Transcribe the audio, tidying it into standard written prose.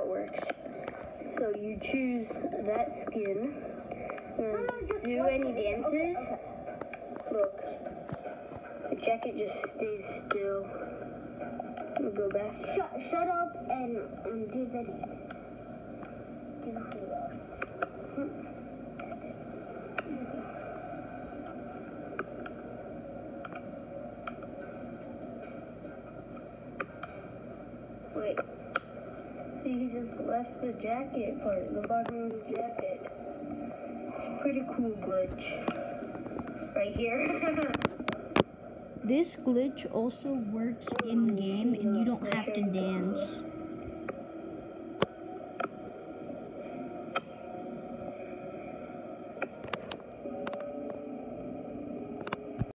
works. So you choose that skin, and do any dances. Look, the jacket just stays still. We'll go back. Shut up and do the dances. Wait. So he just left the jacket part, the bottom of his jacket. It's pretty cool glitch. Right here. This glitch also works in game and you don't have to dance.